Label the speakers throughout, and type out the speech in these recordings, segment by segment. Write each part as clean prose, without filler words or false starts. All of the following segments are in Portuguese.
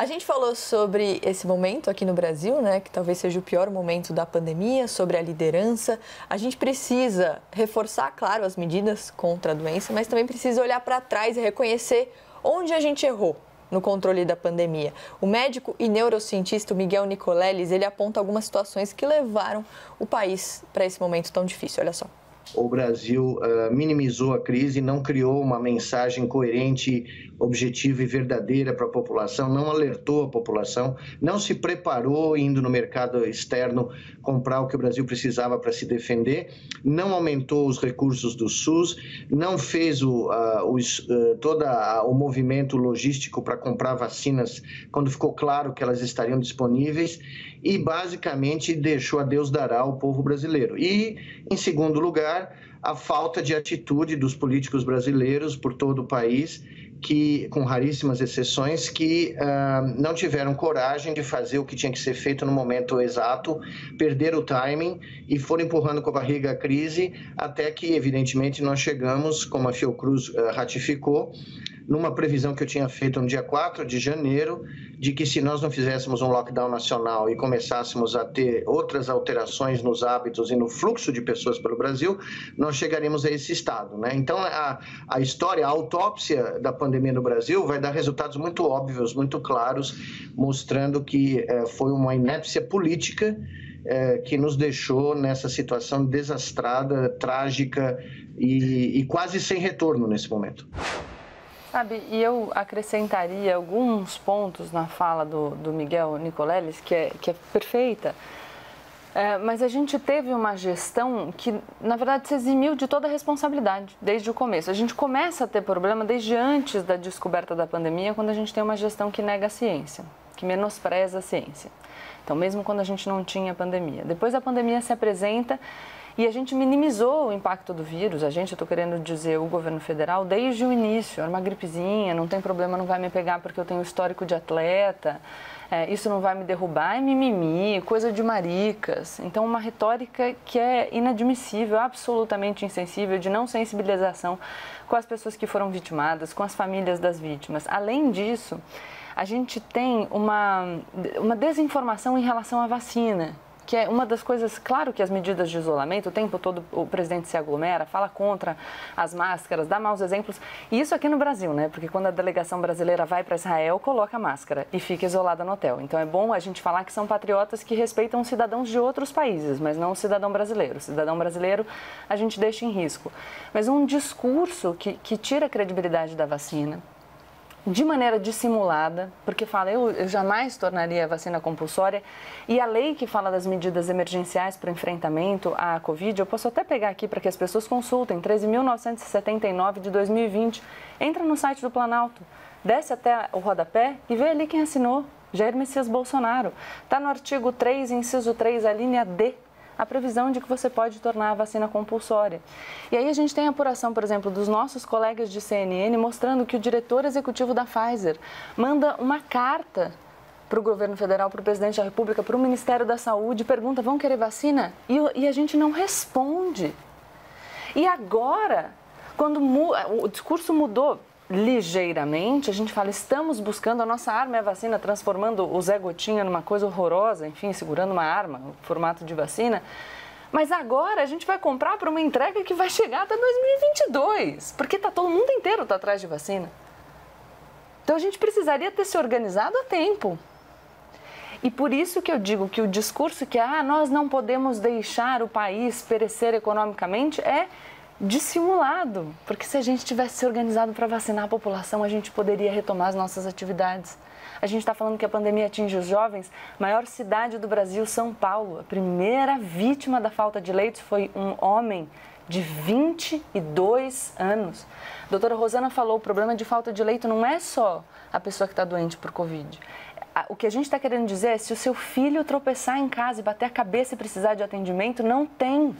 Speaker 1: A gente falou sobre esse momento aqui no Brasil, né, que talvez seja o pior momento da pandemia, sobre a liderança. A gente precisa reforçar, claro, as medidas contra a doença, mas também precisa olhar para trás e reconhecer onde a gente errou no controle da pandemia. O médico e neurocientista Miguel Nicoleles, ele aponta algumas situações que levaram o país para esse momento tão difícil. Olha só.
Speaker 2: O Brasil minimizou a crise, não criou uma mensagem coerente, objetiva e verdadeira para a população, não alertou a população, não se preparou indo no mercado externo comprar o que o Brasil precisava para se defender, não aumentou os recursos do SUS, não fez todo o movimento logístico para comprar vacinas quando ficou claro que elas estariam disponíveis e basicamente deixou a Deus dará ao povo brasileiro. E, em segundo lugar, a falta de atitude dos políticos brasileiros por todo o país, que, com raríssimas exceções, que não tiveram coragem de fazer o que tinha que ser feito no momento exato, perderam o timing e foram empurrando com a barriga a crise, até que, evidentemente, nós chegamos, como a Fiocruz ratificou, numa previsão que eu tinha feito no dia 4 de janeiro, de que se nós não fizéssemos um lockdown nacional e começássemos a ter outras alterações nos hábitos e no fluxo de pessoas pelo Brasil, nós chegaríamos a esse estado, né? Então, a história, a autópsia da pandemia no Brasil vai dar resultados muito óbvios, muito claros, mostrando que foi uma inépcia política que nos deixou nessa situação desastrada, trágica e quase sem retorno nesse momento.
Speaker 3: Sabe, e eu acrescentaria alguns pontos na fala do Miguel Nicoleles, que é perfeita, mas a gente teve uma gestão que, na verdade, se eximiu de toda a responsabilidade desde o começo. A gente começa a ter problema desde antes da descoberta da pandemia, quando a gente tem uma gestão que nega a ciência, que menospreza a ciência. Então, mesmo quando a gente não tinha pandemia. Depois a pandemia se apresenta e a gente minimizou o impacto do vírus, eu estou querendo dizer o governo federal, desde o início. Era uma gripezinha, não tem problema, não vai me pegar porque eu tenho histórico de atleta, isso não vai me derrubar, é mimimi, coisa de maricas. Então, uma retórica que é inadmissível, absolutamente insensível, de não sensibilização com as pessoas que foram vitimadas, com as famílias das vítimas. Além disso, a gente tem uma desinformação em relação à vacina, que é uma das coisas, claro que as medidas de isolamento, o tempo todo o presidente se aglomera, fala contra as máscaras, dá maus exemplos, e isso aqui no Brasil, né? Porque quando a delegação brasileira vai para Israel, coloca a máscara e fica isolada no hotel. Então é bom a gente falar que são patriotas que respeitam os cidadãos de outros países, mas não o cidadão brasileiro. O cidadão brasileiro a gente deixa em risco. Mas um discurso que tira a credibilidade da vacina, de maneira dissimulada, porque fala, eu jamais tornaria a vacina compulsória, e a lei que fala das medidas emergenciais para o enfrentamento à Covid, eu posso até pegar aqui para que as pessoas consultem, 13.979 de 2020, entra no site do Planalto, desce até o rodapé e vê ali quem assinou, Jair Messias Bolsonaro. Está no artigo 3, inciso 3, a linha D, a previsão de que você pode tornar a vacina compulsória. E aí a gente tem a apuração, por exemplo, dos nossos colegas de CNN mostrando que o diretor executivo da Pfizer manda uma carta para o governo federal, para o presidente da República, para o Ministério da Saúde, pergunta, vão querer vacina? E a gente não responde. E agora, quando o discurso mudou ligeiramente, a gente fala, estamos buscando, a nossa arma é a vacina, transformando o Zé Gotinha numa coisa horrorosa, enfim, segurando uma arma, no formato de vacina. Mas agora a gente vai comprar para uma entrega que vai chegar até 2022, porque todo mundo inteiro está atrás de vacina. Então a gente precisaria ter se organizado a tempo. E por isso que eu digo que o discurso que nós não podemos deixar o país perecer economicamente é dissimulado, porque se a gente tivesse se organizado para vacinar a população, a gente poderia retomar as nossas atividades. A gente está falando que a pandemia atinge os jovens, maior cidade do Brasil, São Paulo. A primeira vítima da falta de leitos foi um homem de 22 anos. A doutora Rosana falou, o problema de falta de leito não é só a pessoa que está doente por Covid. O que a gente está querendo dizer é, se o seu filho tropeçar em casa e bater a cabeça e precisar de atendimento, não tem.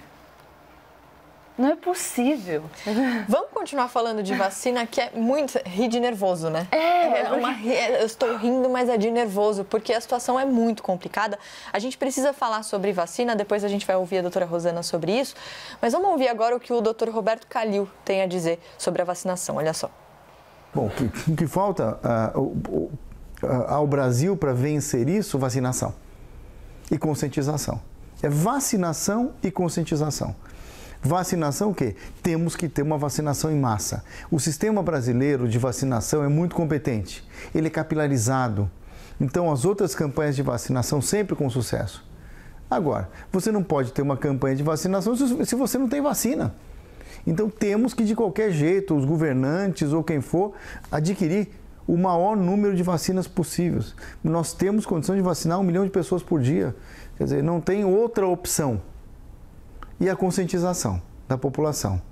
Speaker 3: Não é possível.
Speaker 1: Vamos continuar falando de vacina, que é muito... rir de nervoso, né? Eu estou rindo, mas é de nervoso, porque a situação é muito complicada. A gente precisa falar sobre vacina, depois a gente vai ouvir a doutora Rosana sobre isso. Mas vamos ouvir agora o que o doutor Roberto Calil tem a dizer sobre a vacinação. Olha só.
Speaker 4: Bom, o que falta... ao Brasil para vencer isso? Vacinação e conscientização. É vacinação e conscientização. Vacinação o quê? Temos que ter uma vacinação em massa. O sistema brasileiro de vacinação é muito competente. Ele é capilarizado. Então, as outras campanhas de vacinação sempre com sucesso. Agora, você não pode ter uma campanha de vacinação se você não tem vacina. Então, temos que, de qualquer jeito, os governantes ou quem for, adquirir o maior número de vacinas possíveis. Nós temos condição de vacinar 1 milhão de pessoas por dia. Quer dizer, não tem outra opção. E a conscientização da população.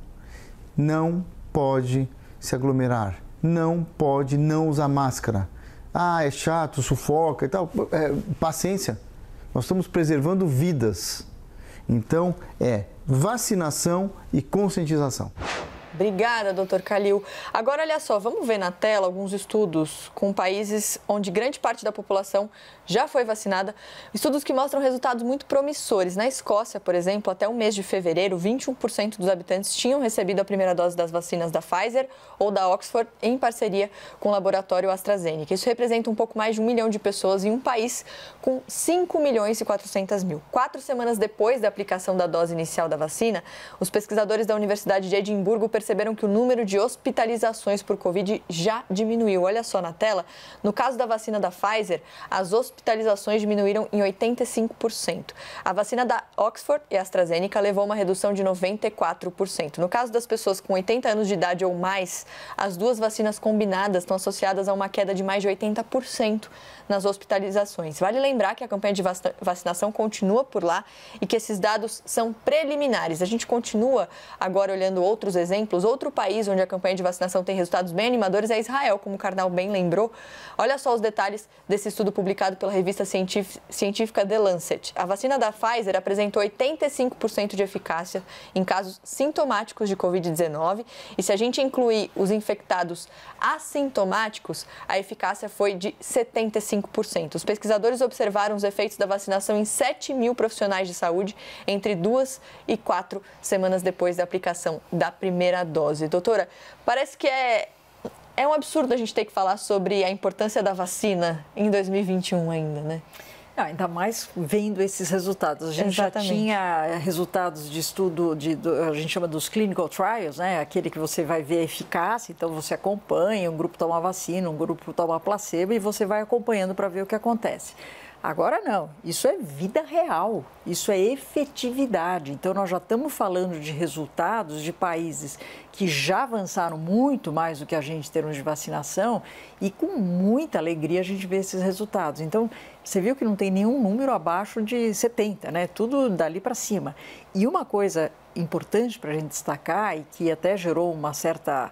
Speaker 4: Não pode se aglomerar. Não pode não usar máscara. Ah, é chato, sufoca e tal. Paciência. Nós estamos preservando vidas. Então, é vacinação e conscientização.
Speaker 1: Obrigada, doutor Kalil. Agora, olha só, vamos ver na tela alguns estudos com países onde grande parte da população já foi vacinada. Estudos que mostram resultados muito promissores. Na Escócia, por exemplo, até o mês de fevereiro, 21% dos habitantes tinham recebido a primeira dose das vacinas da Pfizer ou da Oxford em parceria com o laboratório AstraZeneca. Isso representa um pouco mais de 1 milhão de pessoas em um país com 5 milhões e 400 mil. 4 semanas depois da aplicação da dose inicial da vacina, os pesquisadores da Universidade de Edimburgo perceberam que o número de hospitalizações por Covid já diminuiu. Olha só na tela, no caso da vacina da Pfizer, as hospitalizações diminuíram em 85%. A vacina da Oxford e AstraZeneca levou uma redução de 94%. No caso das pessoas com 80 anos de idade ou mais, as duas vacinas combinadas estão associadas a uma queda de mais de 80% nas hospitalizações. Vale lembrar que a campanha de vacinação continua por lá e que esses dados são preliminares. A gente continua agora olhando outros exemplos. Outro país onde a campanha de vacinação tem resultados bem animadores é Israel, como o Karnal bem lembrou. Olha só os detalhes desse estudo publicado pela revista científica The Lancet. A vacina da Pfizer apresentou 85% de eficácia em casos sintomáticos de Covid-19 e se a gente incluir os infectados assintomáticos, a eficácia foi de 75%. Os pesquisadores observaram os efeitos da vacinação em 7 mil profissionais de saúde entre 2 e 4 semanas depois da aplicação da primeira dose. Doutora, parece que é um absurdo a gente ter que falar sobre a importância da vacina em 2021 ainda, né?
Speaker 5: Ainda mais vendo esses resultados. A gente já tinha resultados de estudo, a gente chama dos clinical trials, né? Aquele que você vai ver a eficácia, então você acompanha, um grupo toma vacina, um grupo toma placebo e você vai acompanhando para ver o que acontece. Agora não, isso é vida real, isso é efetividade. Então nós já estamos falando de resultados de países que já avançaram muito mais do que a gente em termos de vacinação e com muita alegria a gente vê esses resultados. Então você viu que não tem nenhum número abaixo de 70, né? Tudo dali para cima. E uma coisa importante para a gente destacar e que até gerou uma certa,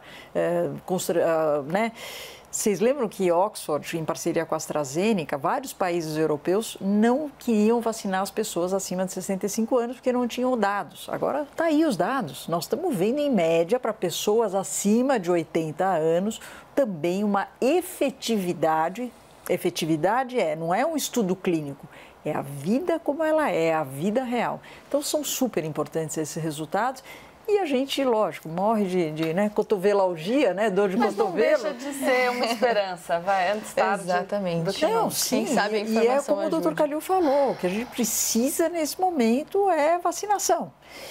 Speaker 5: né? Vocês lembram que Oxford, em parceria com a AstraZeneca, vários países europeus não queriam vacinar as pessoas acima de 65 anos porque não tinham dados. Agora está aí os dados. Nós estamos vendo, em média, para pessoas acima de 80 anos, também uma efetividade. Efetividade não é um estudo clínico, é a vida como ela é a vida real. Então, são super importantes esses resultados. E a gente, lógico, morre de cotovelalgia, né? Dor de cotovelo.
Speaker 3: Mas não deixa de ser uma esperança, vai, antes tarde.
Speaker 1: Exatamente.
Speaker 3: Do que
Speaker 5: não, sim,
Speaker 1: quem sabe a informação
Speaker 5: e é como
Speaker 1: ajude.
Speaker 5: o doutor Kalil falou, o que a gente precisa nesse momento é vacinação.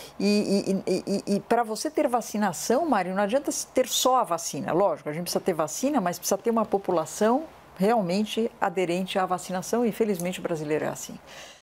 Speaker 5: E para você ter vacinação, Mário, não adianta ter só a vacina. Lógico, a gente precisa ter vacina, mas precisa ter uma população realmente aderente à vacinação e, felizmente, o brasileiro é assim.